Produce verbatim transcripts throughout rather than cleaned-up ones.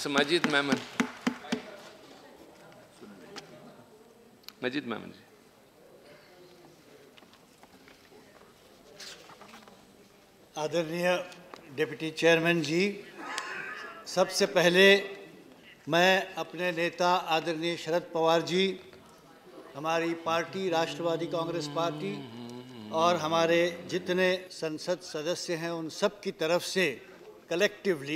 Mister Majid Memon. Majid Memon. आदरणीय deputy chairman ji, सबसे पहले मैं अपने नेता आदरणीय शरद पवार जी, हमारी पार्टी राष्ट्रवादी कांग्रेस पार्टी और हमारे जितने संसद सदस्य हैं उन सब की तरफ से कलेक्टिवली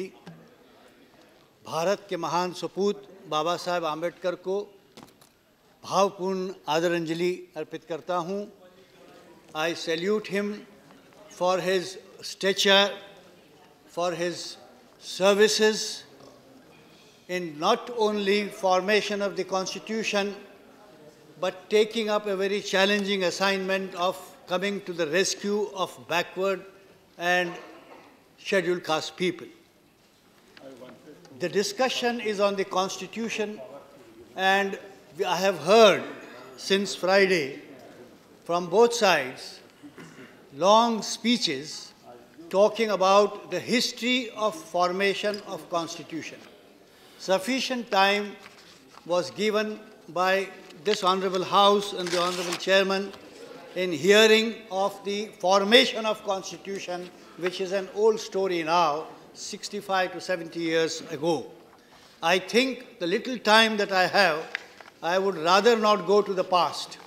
भारत के महान सपूत बाबा साहेब आम्बेडकर को भावपूर्ण आदरांजलि अर्पित करता हूं। I salute him for his stature, for his services in not only formation of the Constitution, but taking up a very challenging assignment of coming to the rescue of backward and scheduled caste people. The discussion is on the Constitution, and I have heard since Friday from both sides long speeches talking about the history of formation of Constitution. Sufficient time was given by this Honorable House and the Honorable Chairman in hearing of the formation of Constitution, which is an old story now, sixty-five to seventy years ago. I think the little time that I have, I would rather not go to the past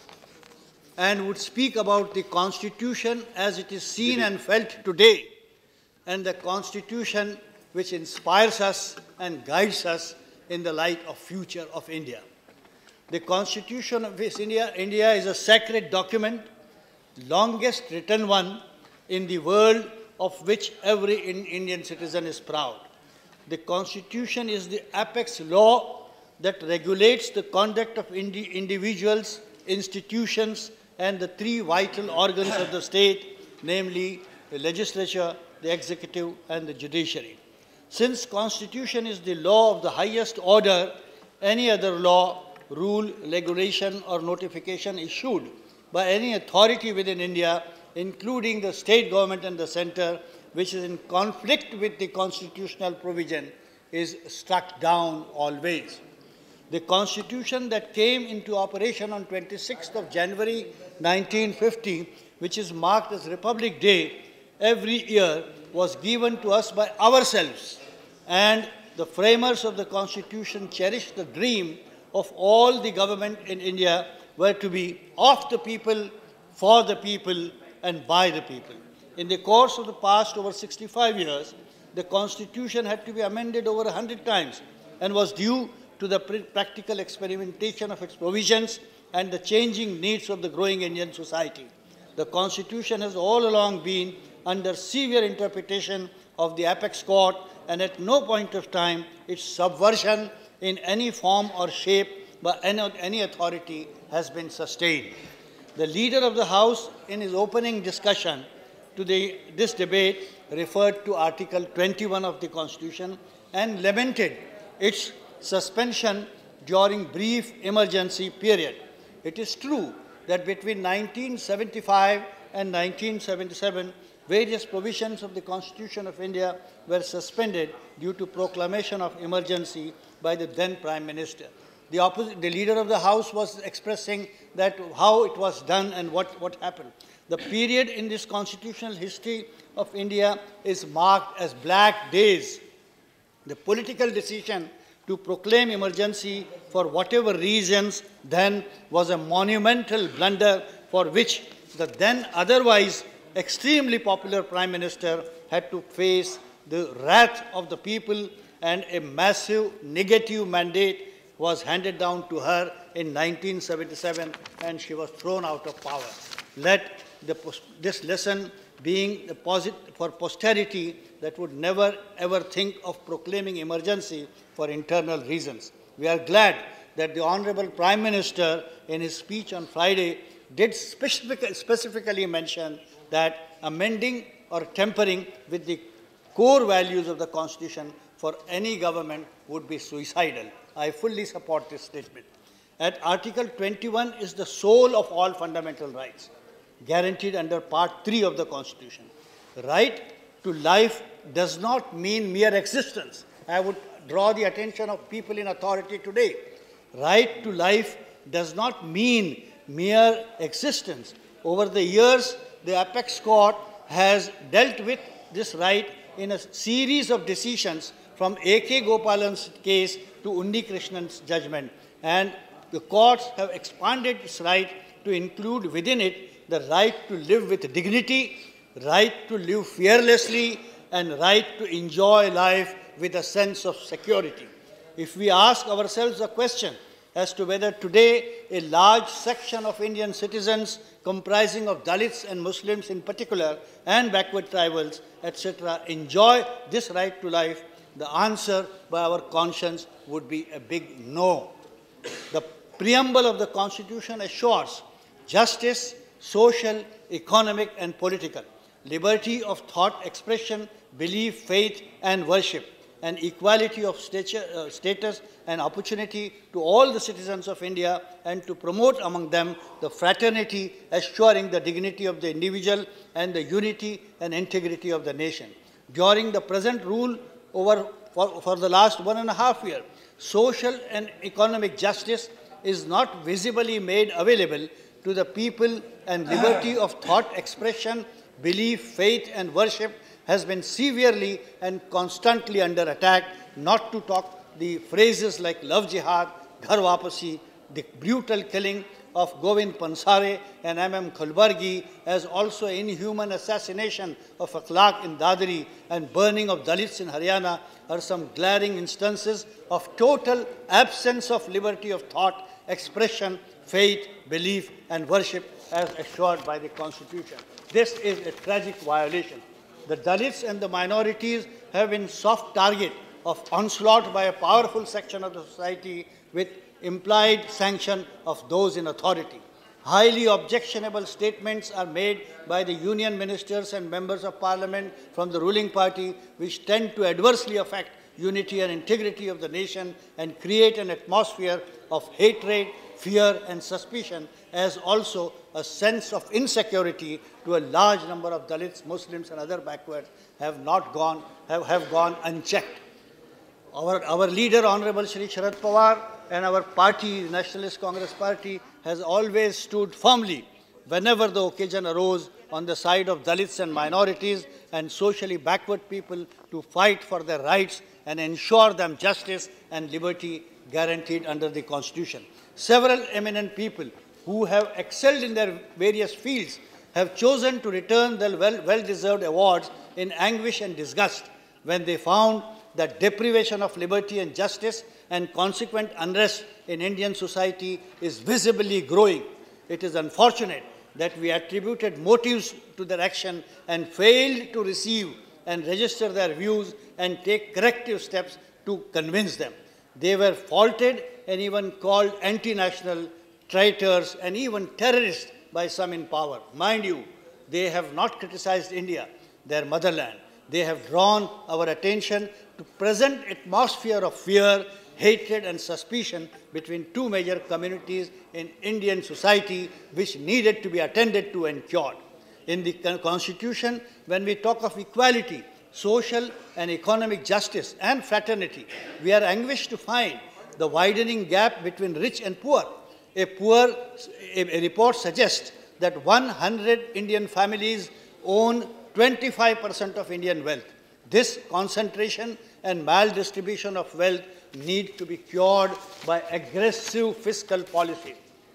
and would speak about the Constitution as it is seen and felt today, and the Constitution which inspires us and guides us in the light of future of India. The Constitution of India, India is a sacred document, longest written one in the world, of which every Indian citizen is proud. The Constitution is the apex law that regulates the conduct of indi individuals, institutions, and the three vital organs of the state, namely the legislature, the executive, and the judiciary. Since Constitution is the law of the highest order, any other law, rule, regulation, or notification issued by any authority within India, including the state government and the center, which is in conflict with the constitutional provision, is struck down always. The Constitution that came into operation on twenty-sixth of January nineteen fifty, which is marked as Republic Day every year, was given to us by ourselves, and the framers of the Constitution cherished the dream of all the government in India were to be of the people, for the people, and by the people. In the course of the past over sixty-five years, the Constitution had to be amended over one hundred times and was due to the practical experimentation of its provisions and the changing needs of the growing Indian society. The Constitution has all along been under severe interpretation of the apex court, and at no point of time its subversion in any form or shape by any authority has been sustained. The Leader of the House, in his opening discussion to the, this debate, referred to Article twenty-one of the Constitution and lamented its suspension during brief emergency period. It is true that between nineteen seventy-five and nineteen seventy-seven, various provisions of the Constitution of India were suspended due to proclamation of emergency by the then Prime Minister. The, opposite, the Leader of the House was expressing that how it was done and what, what happened. The period in this constitutional history of India is marked as black days. The political decision to proclaim emergency for whatever reasons then was a monumental blunder for which the then otherwise extremely popular Prime Minister had to face the wrath of the people, and a massive negative mandate was handed down to her in nineteen seventy-seven, and she was thrown out of power. Let the, this lesson being the posit for posterity that would never ever think of proclaiming emergency for internal reasons. We are glad that the Honorable Prime Minister in his speech on Friday did specific, specifically mention that amending or tampering with the core values of the Constitution for any government would be suicidal. I fully support this statement. At Article twenty-one is the soul of all fundamental rights, guaranteed under Part three of the Constitution. Right to life does not mean mere existence. I would draw the attention of people in authority today. Right to life does not mean mere existence. Over the years, the Apex Court has dealt with this right in a series of decisions, from A K Gopalan's case to Unni Krishnan's judgment. And the courts have expanded its right to include within it the right to live with dignity, right to live fearlessly, and right to enjoy life with a sense of security. If we ask ourselves a question as to whether today a large section of Indian citizens comprising of Dalits and Muslims in particular, and backward tribals, et cetera, enjoy this right to life, the answer by our conscience would be a big no. The preamble of the Constitution assures justice, social, economic, and political, liberty of thought expression, belief, faith, and worship, and equality of stature, uh, status and opportunity to all the citizens of India, and to promote among them the fraternity, assuring the dignity of the individual and the unity and integrity of the nation. During the present rule over for, for the last one and a half year, social and economic justice is not visibly made available to the people, and liberty of thought expression, belief, faith, and worship has been severely and constantly under attack, not to talk the phrases like love jihad, ghar wapasi, the brutal killing of Govind Pansare and M M Khulbargi, as also inhuman assassination of Akhlaq in Dadri and burning of Dalits in Haryana, are some glaring instances of total absence of liberty of thought, expression, faith, belief, and worship as assured by the Constitution. This is a tragic violation. The Dalits and the minorities have been soft target of onslaught by a powerful section of the society with implied sanction of those in authority. Highly objectionable statements are made by the union ministers and members of parliament from the ruling party, which tend to adversely affect unity and integrity of the nation and create an atmosphere of hatred, fear, and suspicion, as also a sense of insecurity to a large number of Dalits, Muslims, and other backwards have not gone, have, have gone unchecked. Our, our leader, Honorable Shri Sharad Pawar, and our party, Nationalist Congress Party, has always stood firmly whenever the occasion arose on the side of Dalits and minorities and socially backward people to fight for their rights and ensure them justice and liberty guaranteed under the Constitution. Several eminent people who have excelled in their various fields have chosen to return their well, well-deserved awards in anguish and disgust when they found that deprivation of liberty and justice and consequent unrest in Indian society is visibly growing. It is unfortunate that we attributed motives to their action and failed to receive and register their views and take corrective steps to convince them. They were faulted and even called anti-national, traitors, and even terrorists by some in power. Mind you, they have not criticized India, their motherland. They have drawn our attention to present atmosphere of fear, hatred, and suspicion between two major communities in Indian society, which needed to be attended to and cured. In the Constitution, when we talk of equality, social and economic justice, and fraternity, we are anguished to find the widening gap between rich and poor. A poor a, a report suggests that one hundred Indian families own twenty-five percent of Indian wealth. This concentration and maldistribution of wealth need to be cured by aggressive fiscal policy.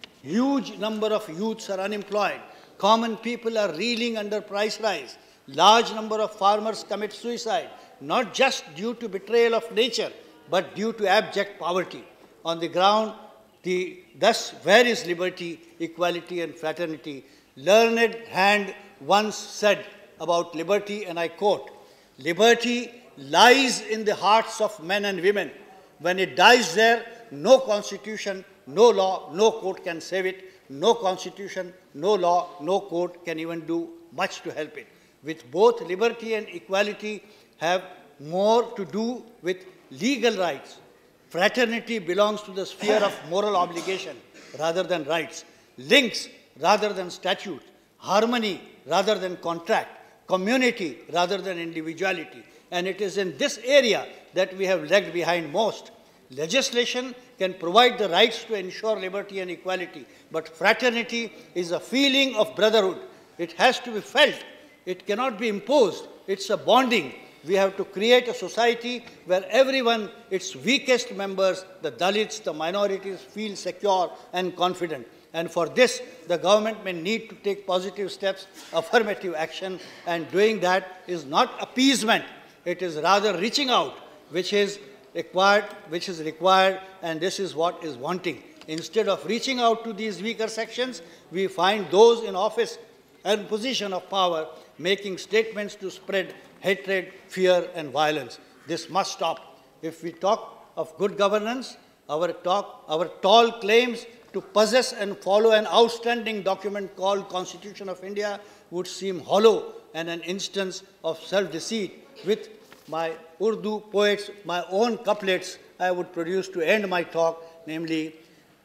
Huge number of youths are unemployed. Common people are reeling under price rise. Large number of farmers commit suicide, not just due to betrayal of nature, but due to abject poverty. On the ground, the, thus, where is liberty, equality, and fraternity? Learned Hand once said about liberty, and I quote, "Liberty lies in the hearts of men and women. When it dies there, no constitution, no law, no court can save it. No constitution, no law, no court can even do much to help it." With both liberty and equality have more to do with legal rights. Fraternity belongs to the sphere of moral obligation rather than rights. Links rather than statutes. Harmony rather than contract. Community rather than individuality. And it is in this area that we have lagged behind most. Legislation can provide the rights to ensure liberty and equality, but fraternity is a feeling of brotherhood. It has to be felt. It cannot be imposed. It's a bonding. We have to create a society where everyone, its weakest members, the Dalits, the minorities, feel secure and confident. And for this, the government may need to take positive steps, affirmative action, and doing that is not appeasement. It is rather reaching out, which is required, which is required, and this is what is wanting. Instead of reaching out to these weaker sections, we find those in office and position of power making statements to spread hatred, fear, and violence. This must stop. If we talk of good governance, our talk, our tall claims to possess and follow an outstanding document called Constitution of India would seem hollow and an instance of self-deceit. With my Urdu poets, my own couplets, I would produce to end my talk, namely,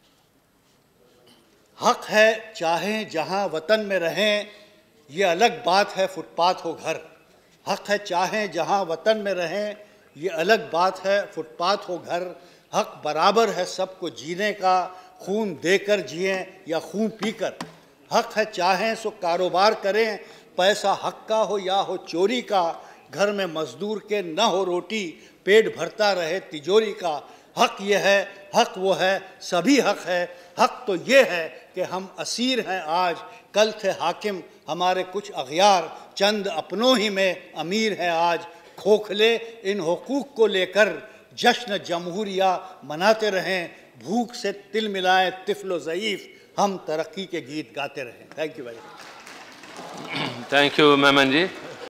हक है चाहें जहाँ वतन में रहें, ये अलग बात है फुटपाथ हो घर. हक है चाहें जहाँ वतन में रहें, ये अलग बात है फुटपाथ हो घर. हक बराबर है सबको जीने का, खून देकर जिएं या खून पीकर. हक है चाहें सो कारोबार करें, पैसा हक का हो या हो चोरी का. घर में मजदूर के न हो रोटी, पेट भरता रहे तिजोरी का. हक ये है, हक वो है, सभी हक है. हक तो ये है कि हम असीर हैं आज, कल थे हाकिम हमारे कुछ अगयार. चंद अपनों ही में अमीर हैं आज. खोखले इन हुकूक को लेकर जश्न जमहूरिया मनाते रहें. भूख से तिल मिलाएं तिफलो ज़ईफ़, हम तरक्की के गीत गाते रहें. Thank you very much. Thank you Memon ji.